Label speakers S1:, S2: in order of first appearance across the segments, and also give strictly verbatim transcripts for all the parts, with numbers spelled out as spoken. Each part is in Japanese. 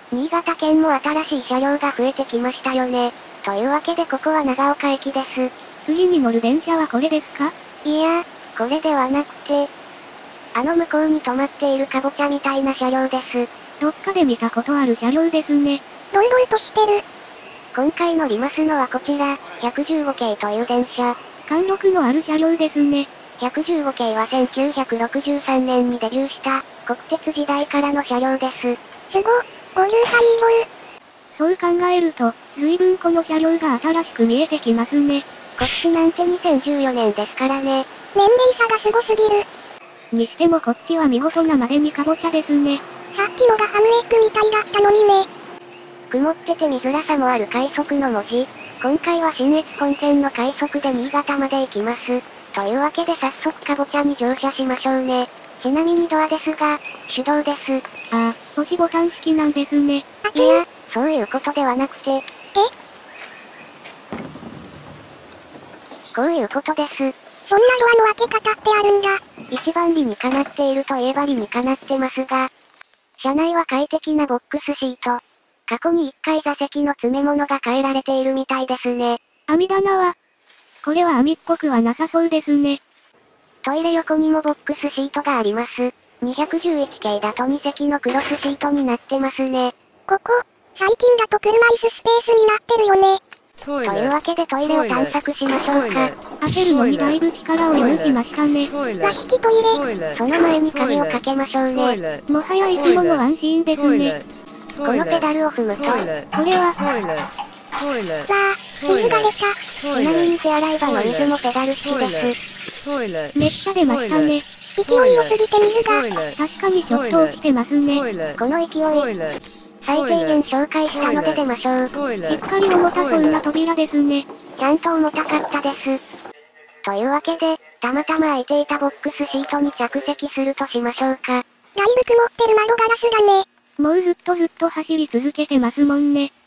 S1: 新潟県も新しい車両が増えてきましたよね。というわけでここは長岡駅です。
S2: 次に乗る電車はこれですか？
S1: いや、これではなくて、あの向こうに止まっているカボチャみたいな車両です。
S2: どっかで見たことある車両ですね。
S3: ドイドイとしてる。
S1: 今回乗りますのはこちら、ひゃくじゅうご系という電車。
S2: 貫禄のある車両ですね。
S1: ひゃくじゅうご系はせんきゅうひゃくろくじゅうさんねんにデビューした国鉄時代からの車両です。
S3: すご、ごじゅっさい以上。
S2: そう考えると、随分この車両が新しく見えてきますね。
S1: こっちなんてにせんじゅうよねんですからね。
S3: 年齢差がすごすぎる。
S2: にしてもこっちは見事なまでにカボチャですね。
S3: さっきのがハムエッグみたいだったのにね。
S1: 曇ってて見づらさもある快速の文字。今回は信越本線の快速で新潟まで行きます。というわけで早速カボチャに乗車しましょうね。ちなみにドアですが、手動です。
S2: ああ、押しボタン式なんですね。
S1: いや、そういうことではなくて。え？こういうことです。
S3: そんなドアの開け方ってあるんだ。
S1: 一番理にかなっているといえば理にかなってますが、車内は快適なボックスシート。過去に一回座席の詰め物が変えられているみたいですね。
S2: 網棚は、これは網っぽくはなさそうですね。
S1: トイレ横にもボックスシートがあります。にひゃくじゅういち系だとに席のクロスシートになってますね。
S3: ここ、最近だと車椅子スペースになってるよね。
S1: というわけでトイレを探索しましょうか。
S2: 開けるのにだいぶ力を要しましたね。
S3: 座敷トイレ。
S1: その前に鍵をかけましょうね。
S2: もはやいつものワンシーンですね。
S1: このペダルを踏むと、こ
S2: れは、
S3: さあ、水が出た。
S1: ちなみに手洗い場の水もペダル式です。
S2: めっちゃ出ましたね。
S3: 勢いよすぎて水が。
S2: 確かにちょっと落ちてますね。
S1: この勢い、最低限紹介したので出ましょう。
S2: しっかり重たそうな扉ですね。
S1: ちゃんと重たかったです。というわけで、たまたま空いていたボックスシートに着席するとしましょうか。
S3: だいぶ曇ってる窓ガラスだね。
S2: もうずっとずっと走り続けてますもんね。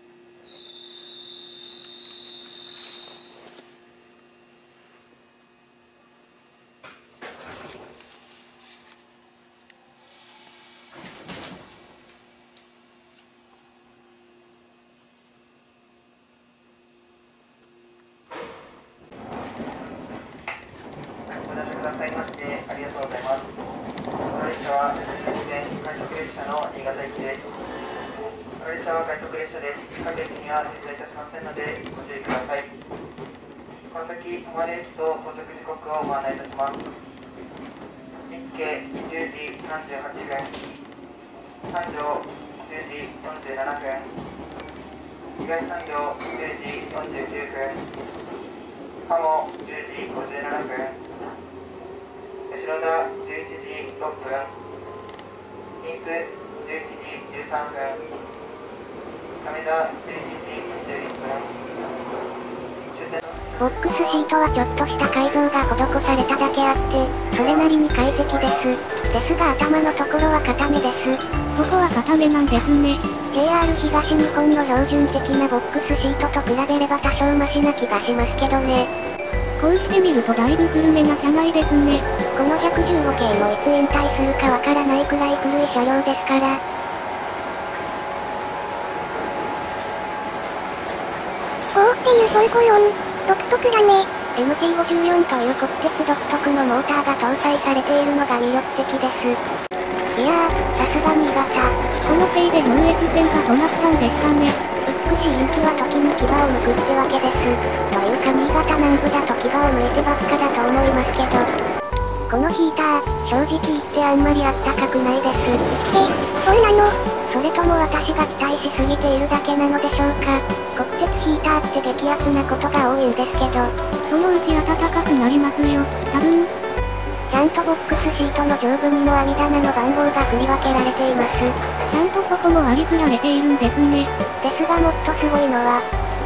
S4: ご乗車くださいましてありがとうございます。この列車は全線快速列車の新潟行きです。この列車は快速列車です。各駅には停車いたしませんのでご注意ください。この先、浜根駅と到着時刻をご案内いたします。日経じゅうじさんじゅうはっぷん、三条じゅうじよんじゅうななふん、東三条じゅうじよんじゅうきゅうふん、賀茂じゅうじごじゅうななふん、後ろ田じゅういちじろっぷん、新津じゅういちじじゅうさんふん、亀田じゅういちじにじゅういっぷん。
S1: ボックスシートはちょっとした改造が施されただけあって、それなりに快適です。ですが頭のところは固めです。
S2: そこは固めなんですね。
S1: ジェイアール 東日本の標準的なボックスシートと比べれば多少マシな気がしますけどね。
S2: こうして見るとだいぶ古めな車内ですね。
S1: このひゃくじゅうご系もいつ引退するかわからないくらい古い車両ですから。
S3: おーっていう走行音、独特だね。
S1: エムティーごじゅうよん という国鉄独特のモーターが搭載されているのが魅力的です。いやー、さすが新潟。
S2: このせいで上越線が止まったんでしたね。
S1: 美しい雪は時に牙を剥くってわけです。というか新潟南部だと牙を剥いてばっかだと思いますけど。このヒーター、正直言ってあんまりあったかくないです。
S3: え、そうなの？
S1: それとも私が期待しすぎているだけなのでしょうか。国鉄ヒーターって激アツなことが多いんですけど。
S2: そのうち暖かくなりますよ、多分。
S1: ちゃんとボックスシートの上部にも網棚の番号が振り分けられています。
S2: ちゃんとそこも割り振られているんですね。
S1: ですがもっとすごいのは、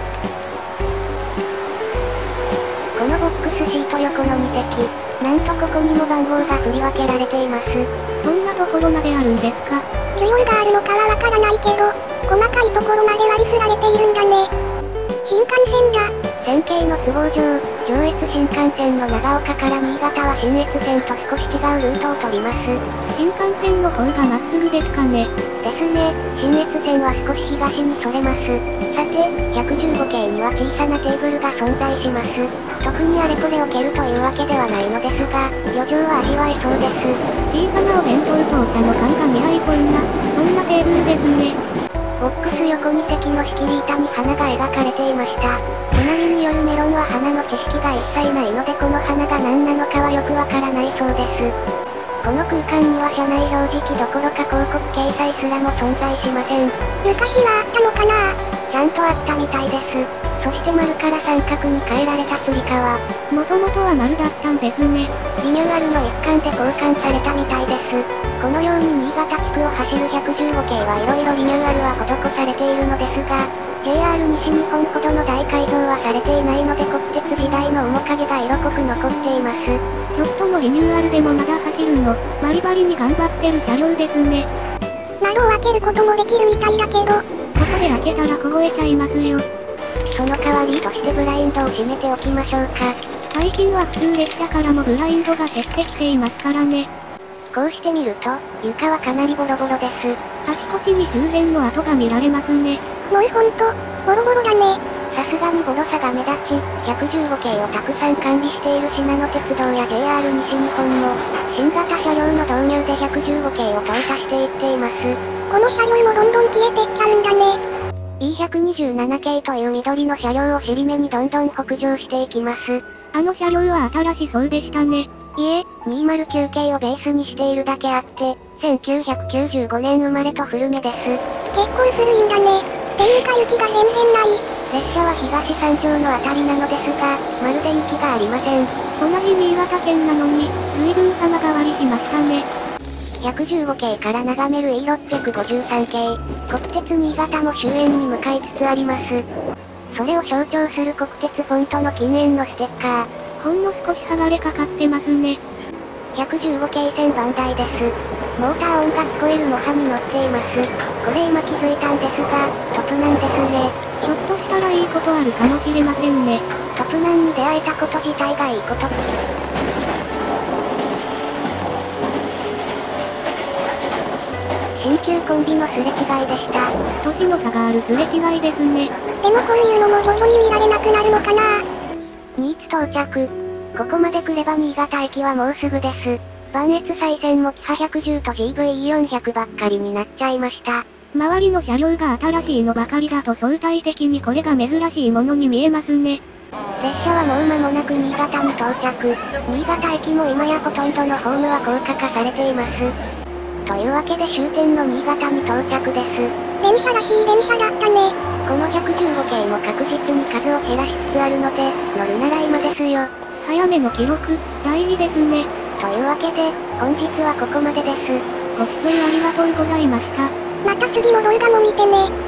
S1: このボックスシート横のに席、なんとここにも番号が振り分けられています。
S2: そんなところまであるんですか。
S3: 需要があるのかはわからないけど、細かいところまで割り振られているんだね。新幹線だ。
S1: 線形の都合上、 上越新幹線の長岡から新潟は信越線と少し違うルートを取ります。
S2: 新幹線の方がまっすぐですかね。
S1: ですね。信越線は少し東にそれます。さて、ひゃくじゅうごけいには小さなテーブルが存在します。特にあれこれを蹴るというわけではないのですが、旅情は味わえそうです。
S2: 小さなお弁当とお茶の缶が似合いそうな、そんなテーブルですね。
S1: ボックス横に席の仕切り板に花が描かれていました。ちなみに夜メロンは花の知識が一切ないのでこの花が何なのかはよくわからないそうです。この空間には車内表示器どころか広告掲載すらも存在しません。
S3: 昔はあったのかな？
S1: ちゃんとあったみたいです。そして丸から三角に変えられたつり革。
S2: もともとは丸だったんですね。
S1: リニューアルの一環で交換されたみたいです。このように新潟地区を走るひゃくじゅうごけいはいろいろリニューアルは施されているのですが、ジェイアール 西日本ほどの大改造はされていないので国鉄時代の面影が色濃く残っています。
S2: ちょっとのリニューアルでもまだ走るの、バリバリに頑張ってる車両ですね。
S3: 窓を開けることもできるみたいだけど、
S2: ここで開けたら凍えちゃいますよ。
S1: その代わりとしてブラインドを閉めておきましょうか。
S2: 最近は普通列車からもブラインドが減ってきていますからね。
S1: こうして見ると、床はかなりボロボロです。
S2: あちこちに修繕の跡が見られますね。
S3: もうほんと、ボロボロだね。
S1: さすがにボロさが目立ち、ひゃくじゅうごけいをたくさん管理している信濃鉄道や ジェイアール 西日本も、新型車両の導入でひゃくじゅうごけいを淘汰していっています。
S3: この車両もどんどん消えてっちゃうんだね。
S1: イーひゃくにじゅうななけいという緑の車両を尻目にどんどん北上していきます。
S2: あの車両は新しそうでしたね。
S1: いえ、にひゃくきゅうけいをベースにしているだけあって、せんきゅうひゃくきゅうじゅうごねん生まれと古めです。
S3: 結構古いんだね。っていうか雪が全然ない。
S1: 列車は東三条のあたりなのですが、まるで雪がありません。
S2: 同じ新潟県なのに、随分様変わりしましたね。
S1: ひゃくじゅうごけいから眺める イーろっぴゃくごじゅうさんけい、国鉄新潟も終焉に向かいつつあります。それを象徴する国鉄フォントの禁煙のステッカー。
S2: ほんの少し剥がれかかってますね。
S1: ひゃくじゅうごけい線番台です。モーター音が聞こえるモハに乗っています。これ今気づいたんですが、トプナンですね。
S2: ひょっとしたらいいことあるかもしれませんね。
S1: トプナンに出会えたこと自体がいいこと。新旧コンビのすれ違いでした。
S2: 年の差があるすれ違いですね。
S3: でもこういうのも徐々に見られなくなるのかな。
S1: 新津到着。ここまで来れば新潟駅はもうすぐです。磐越西線もキハひゃくじゅうと ジーブイイーよんひゃく ばっかりになっちゃいました。
S2: 周りの車両が新しいのばかりだと相対的にこれが珍しいものに見えますね。
S1: 列車はもう間もなく新潟に到着。新潟駅も今やほとんどのホームは高架化されています。というわけで終点の新潟に到着です。
S3: 電車らしい電車だったね。
S1: このひゃくじゅうごけいも確実に数を減らしつつあるので、乗るなら今ですよ。
S2: 早めの記録、大事ですね。
S1: というわけで、本日はここまでです。
S2: ご視聴ありがとうございました。
S3: また次の動画も見てね。